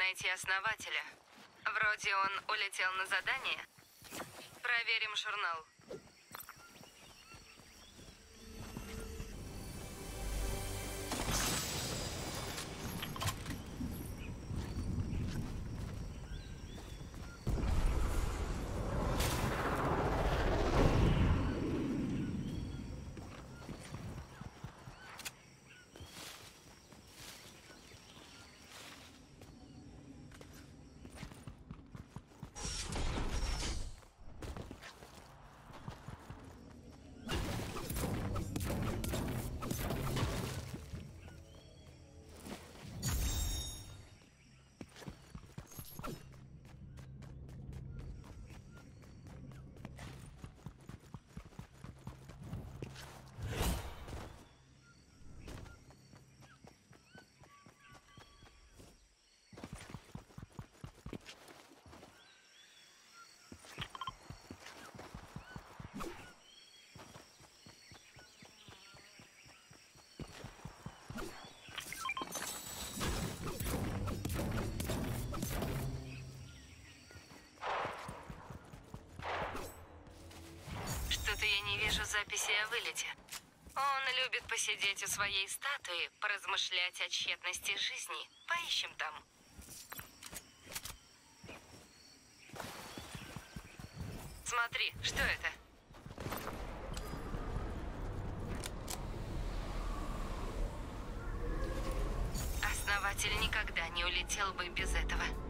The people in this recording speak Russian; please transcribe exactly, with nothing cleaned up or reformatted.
найти основателя. Вроде он улетел на задание. Проверим журнал. Что-то я не вижу записи о вылете. Он любит посидеть у своей статуи, поразмышлять о тщетности жизни. Поищем там. Смотри, что это? Основатель никогда не улетел бы без этого.